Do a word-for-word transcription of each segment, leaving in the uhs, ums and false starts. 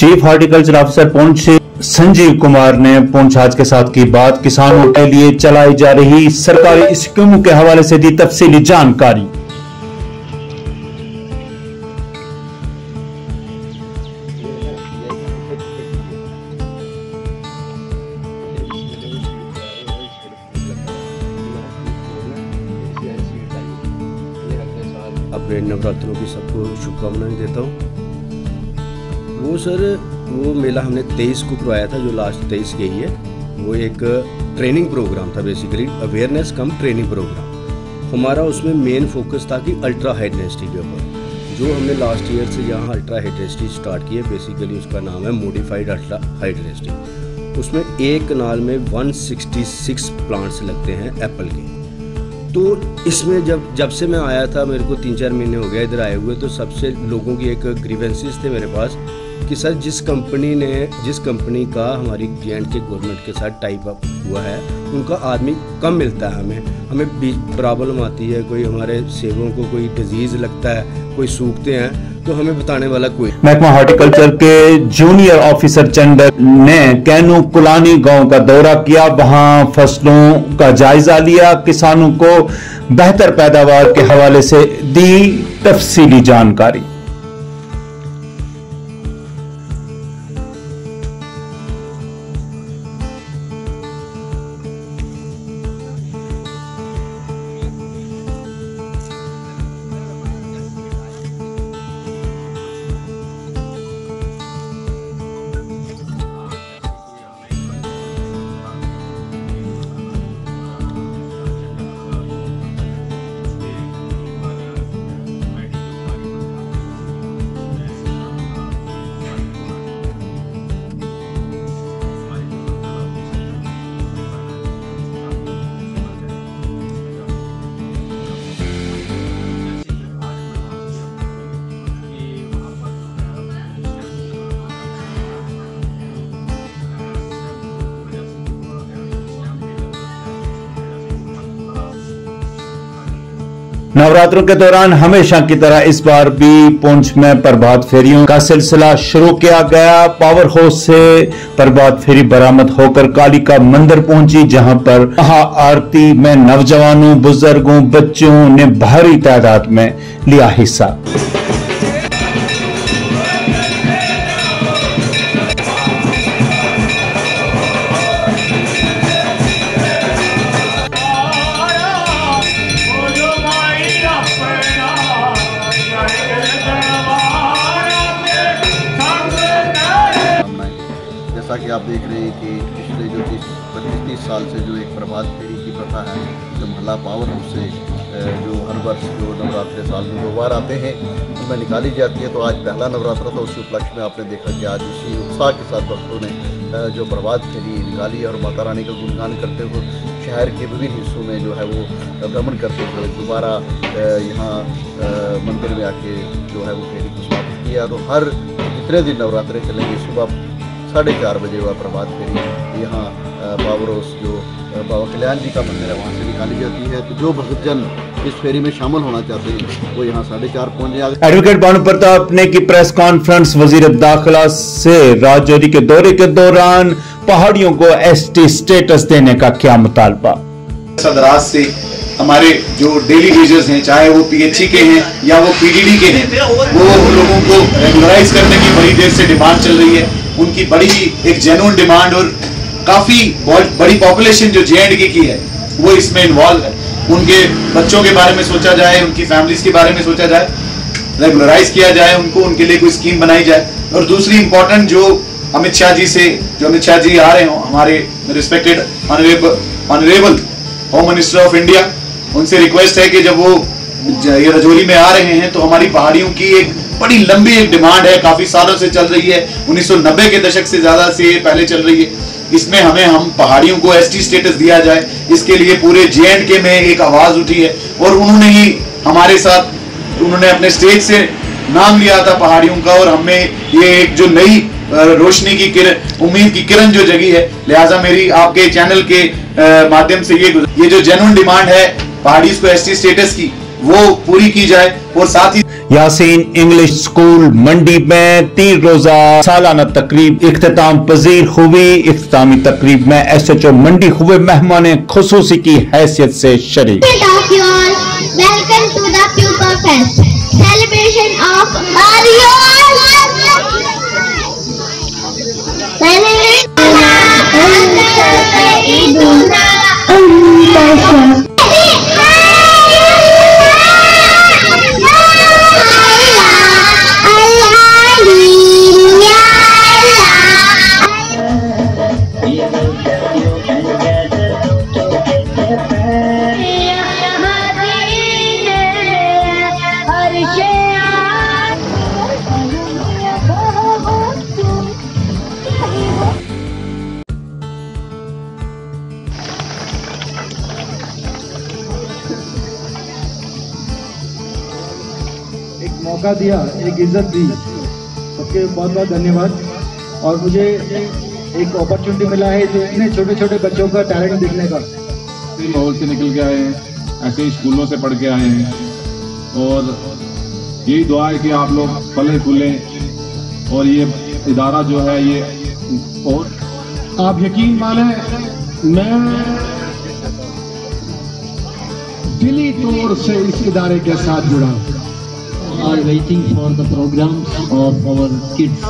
Chief horticulture officer Poonch Sanjeev Kumar ने पुंछ आज के साथ की बात, किसानों के लिए चलाई जा रही सरकारी स्कीमों के हवाले से दी तफसीली जानकारी। अपने नवरात्रों की सबको शुभकामनाएं देता हूँ। वो सर वो मेला हमने तेईस को करवाया था, जो लास्ट तेईस गई है। वो एक ट्रेनिंग प्रोग्राम था, basically awareness come training program. हमारा उसमें मेन फोकस था कि अल्ट्रा हाई डेंसिटी के ऊपर। जो हमने लास्ट ईयर से यहाँ अल्ट्रा हाई डेंसिटी स्टार्ट की है, बेसिकली उसका नाम है मॉडिफाइड अल्ट्रा हाई डेंसिटी। उसमें एक कनाल में एक सौ छियासठ प्लांट्स लगते हैं एप्पल के। तो इसमें जब जब से मैं आया था, मेरे को तीन चार महीने हो गए इधर आए हुए, तो सबसे लोगों की एक ग्रीवेंसेस थे मेरे पास कि सर जिस कंपनी ने जिस कंपनी का हमारी जे एंड के गवर्नमेंट के साथ टाइप अप हुआ है, उनका आदमी कम मिलता है। हमें हमें बीच प्रॉब्लम आती है, कोई हमारे सेबों को कोई डिजीज़ लगता है, कोई सूखते हैं, तो हमें बताने वाला कोई। महकमा हॉर्टिकल्चर के जूनियर ऑफिसर चंदर ने कैनू कुलानी गांव का दौरा किया, वहां फसलों का जायजा लिया, किसानों को बेहतर पैदावार के हवाले से दी तफसीली जानकारी। नवरात्रों के दौरान हमेशा की तरह इस बार भी पुंछ में प्रभात फेरियों का सिलसिला शुरू किया गया। पावर हाउस से प्रभात फेरी बरामद होकर कालिका मंदिर पहुंची, जहां पर महा आरती में नौजवानों, बुजुर्गों, बच्चों ने भारी तादाद में लिया हिस्सा। जैसा कि आप देख रहे हैं कि पिछले जो तीस पच्चीस तीस साल से जो एक प्रभात फेरी की प्रथा है, जो महला पावर हाउस से जो हर वर्ष जो नवरात्रे साल में दो बार आते हैं उनमें निकाली जाती है। तो आज पहला नवरात्रा था, उसी उपलक्ष्य में आपने देखा कि आज इसी उत्साह के साथ भक्तों ने जो प्रभात फेरी निकाली और माता रानी का गुणगान करते हुए शहर के विभिन्न हिस्सों में जो है वो भ्रमण करते हुए दोबारा यहाँ मंदिर में आके जो है वो फेरी को समाप्त किया। तो हर जितने दिन नवरात्रे चलेंगे, सुबह साढ़े चार बजे वह प्रभात फेरी यहाँ पावर हाउस जो बाबा कल्याण जी का मंदिर है वहाँ से निकाली जाती है। तो जो भक्तजन इस फेरी में शामिल होना चाहते हैं वो यहाँ साढ़े चार पहुँच जाए। एडवोकेट भानु प्रताप ने की प्रेस कॉन्फ्रेंस। वजीर दाखिला से राजौरी के दौरे के दौरान पहाड़ियों को एस टी स्टेटस देने का क्या मुतालबा। सदराज से हमारे जो डेली वेजर्स हैं, चाहे वो पीएचई के हैं या वो पीडीडी के हैं, वो उन लोगों को रेगुलराइज करने की बड़ी देर से डिमांड चल रही है। उनकी बड़ी एक जेन्युइन डिमांड और काफी बड़ी पॉपुलेशन जो जे एंड के की है वो इसमें इन्वॉल्व है। उनके बच्चों के बारे में सोचा जाए, उनकी फैमिलीज के बारे में सोचा जाए, रेगुलराइज किया जाए उनको, उनके लिए कोई स्कीम बनाई जाए। और दूसरी इंपॉर्टेंट जो अमित शाह जी से जो अमित शाह जी आ रहे हो, हमारे respected honourable home minister of India, उनसे रिक्वेस्ट है कि जब वो ये रजौरी में आ रहे हैं तो हमारी पहाड़ियों की एक बड़ी लंबी एक डिमांड है, काफी सालों से चल रही है, उन्नीस सौ नब्बे के दशक से ज्यादा से पहले चल रही है। इसमें हमें हम पहाड़ियों को एसटी स्टेटस दिया जाए, इसके लिए पूरे जे एंड के में एक आवाज उठी है और उन्होंने ही हमारे साथ उन्होंने अपने स्टेज से नाम लिया था पहाड़ियों का, और हमें ये एक जो नई रोशनी की किरण, उम्मीद की किरण जो जगी है। लिहाजा मेरी आपके चैनल के माध्यम से ये ये जो जेन्युइन डिमांड है पहाड़ीज को एसटी स्टेटस की, वो पूरी की जाए। और साथ ही यासीन इंग्लिश स्कूल मंडी में तीन रोजा सालाना तकरीब इख्तिताम पजीर हुई। इख्तितामी तकरीब में एस एच ओ मंडी हुए मेहमान खुसूसी की हैसियत से शरीक। Welcome to the Pupil Fest, celebration of Mario. मौका दिया, एक इज्जत दी, सबके बहुत बहुत धन्यवाद। और मुझे एक अपॉर्चुनिटी मिला है जो इतने छोटे छोटे बच्चों का टैलेंट दिखने का। माहौल से निकल के आए हैं, ऐसे ही स्कूलों से पढ़ के आए हैं, और यही दुआ है कि आप लोग फले फूलें और ये इदारा जो है ये। और आप यकीन माने, मैं दिली तौर से इस इदारे के साथ जुड़ा हूँ। Are waiting for the programs of our kids,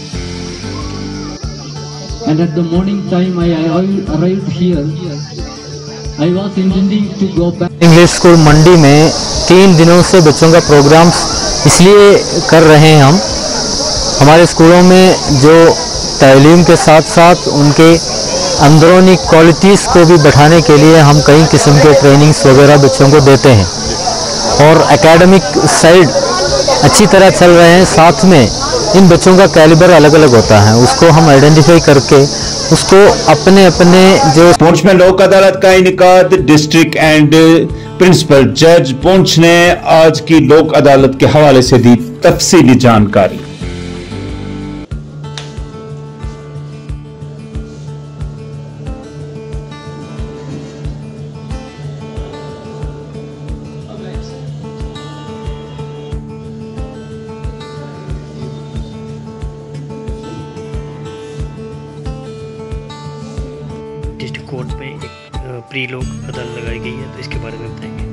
and at the morning time I arrived here. I was intending to go back. English school Mandi में तीन दिनों से बच्चों का प्रोग्राम्स इसलिए कर रहे हैं हम। हमारे स्कूलों में जो तालीम के साथ साथ उनके अंदरूनी क्वालिटीज़ को भी बढ़ाने के लिए हम कई किस्म के ट्रेनिंग्स वगैरह बच्चों को देते हैं, और एकेडमिक साइड अच्छी तरह चल रहे हैं। साथ में इन बच्चों का कैलिबर अलग अलग होता है, उसको हम आइडेंटिफाई करके उसको अपने अपने जो। पुंछ में लोक अदालत का इनेकाद। डिस्ट्रिक्ट एंड प्रिंसिपल जज पुंछ ने आज की लोक अदालत के हवाले से दी तफसीली जानकारी। डिस्ट्रिक्ट कोर्ट में एक प्री लोक अदालत लगाई गई है, तो इसके बारे में बताएंगे।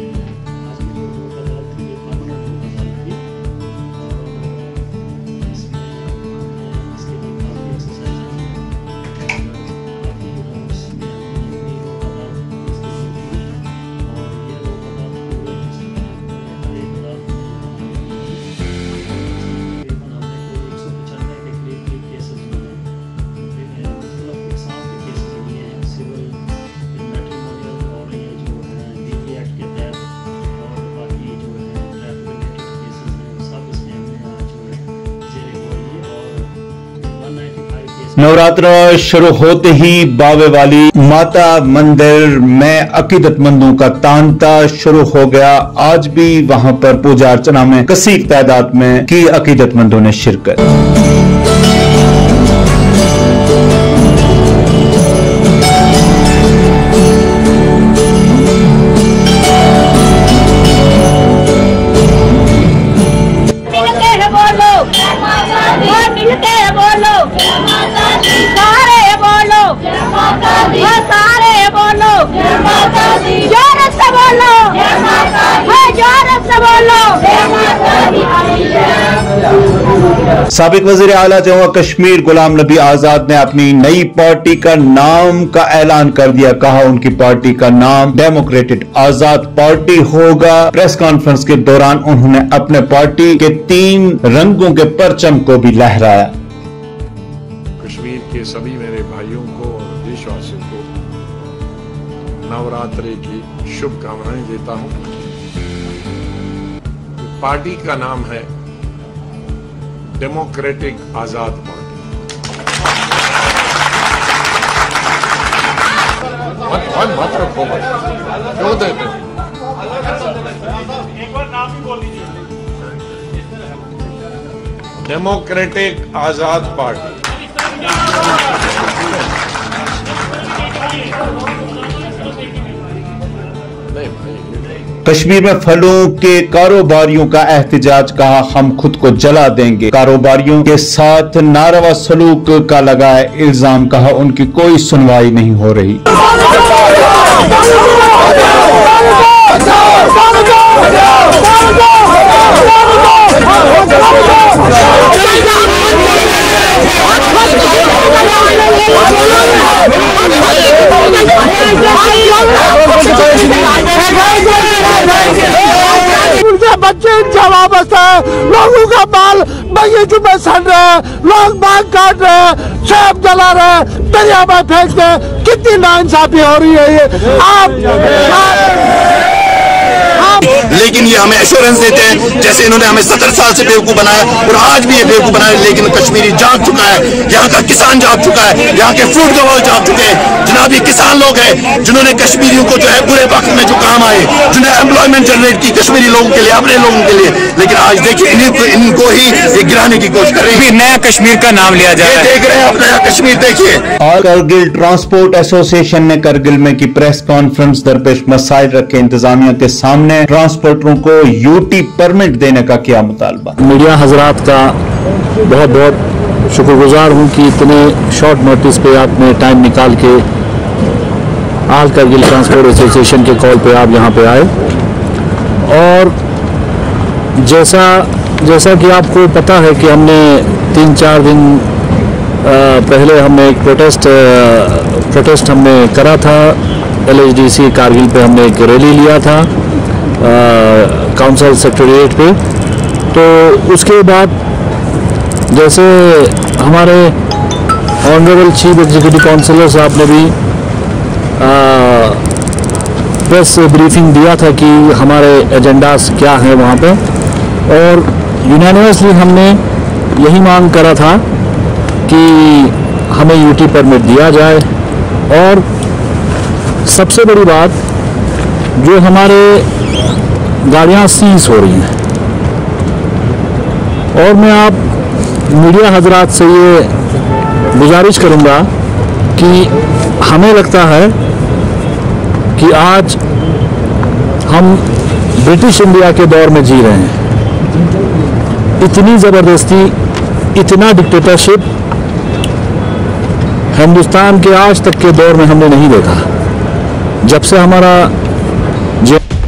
नवरात्र शुरू होते ही बावे वाली माता मंदिर में अकीदतमंदों का तांता शुरू हो गया। आज भी वहां पर पूजा अर्चना में कसीर तादाद में की अकीदतमंदों ने शिरकत। साबिक वज़ीर आला जम्मू कश्मीर गुलाम नबी आजाद ने अपनी नई पार्टी का नाम का ऐलान कर दिया। कहा उनकी पार्टी का नाम डेमोक्रेटिक आजाद पार्टी होगा। प्रेस कॉन्फ्रेंस के दौरान उन्होंने अपने पार्टी के तीन रंगों के परचम को भी लहराया। कश्मीर के सभी मेरे भाइयों को और देशवासियों को नवरात्रि की शुभकामनाएं देता हूं। पार्टी का नाम है डेमोक्रेटिक आजाद पार्टी। मत मत मत रखो मत क्यों देते एक बार नाम ही बोल दीजिए। Democratic Azad party. नहीं कश्मीर में फलों के कारोबारियों का एहतजाज, कहा हम खुद को जला देंगे। कारोबारियों के साथ नारवा सलूक का लगाया इल्जाम, कहा उनकी कोई सुनवाई नहीं हो रही। बच्चे इनका वापस है, लोगों का बाल बगीचों में सड़ रहे हैं, लोग बाग काट रहे हैं, शराब जला रहे हैं, दरिया में फेंक रहे हैं। कितनी नाइंसाफी हो रही है ये। आप, आप लेकिन ये हमें एश्योरेंस देते हैं, जैसे इन्होंने हमें सत्तर साल से बेवकूफ बनाया और आज भी ये बेवकूफ बनाया, लेकिन कश्मीरी जाग चुका है, यहाँ का किसान जाग चुका है, यहाँ के फ्रूट गवाह जाग चुके हैं। जनाब ये किसान लोग हैं जिन्होंने कश्मीरियों को जो है बुरे वक्त में जो काम आए, जिन्होंने एम्प्लॉयमेंट जनरेट की कश्मीरी लोगों के लिए, अपने लोगों के लिए, लेकिन आज देखिए इनको इनको ही ये गिराने की कोशिश कर रही है। नया कश्मीर का नाम लिया जा रहा है, देख रहे हैं आप नया कश्मीर देखिए। और करगिल ट्रांसपोर्ट एसोसिएशन ने करगिल में की प्रेस कॉन्फ्रेंस, दरपेश मसाइल रखे इंतजामिया के सामने। ट्रांसपोर्टरों को यूटी परमिट देने का किया मुतालबा। मीडिया हजरात का बहुत बहुत शुक्रगुजार हूँ कि इतने शॉर्ट नोटिस पे आपने टाइम निकाल के आल करगिल ट्रांसपोर्ट एसोसिएशन के कॉल पे आप यहाँ पे आए। और जैसा जैसा कि आपको पता है कि हमने तीन चार दिन पहले हमने एक प्रोटेस्ट प्रोटेस्ट हमने करा था L H D C Kargil पे। हमने एक रैली लिया था काउंसिल सेक्रेटरीट पे। तो उसके बाद जैसे हमारे ऑनरेबल चीफ एग्जीक्यूटिव काउंसिलर साहब ने भी प्रेस ब्रीफिंग दिया था कि हमारे एजेंडास क्या हैं वहाँ पे, और यूनानिमसली हमने यही मांग करा था कि हमें यूटी परमिट दिया जाए। और सबसे बड़ी बात, जो हमारे गाड़ियाँ सीज हो रही हैं, और मैं आप मीडिया हजरात से ये गुजारिश करूँगा कि हमें लगता है कि आज हम ब्रिटिश इंडिया के दौर में जी रहे हैं। इतनी ज़बरदस्ती, इतना डिक्टेटरशिप हिंदुस्तान के आज तक के दौर में हमने नहीं देखा। जब से हमारा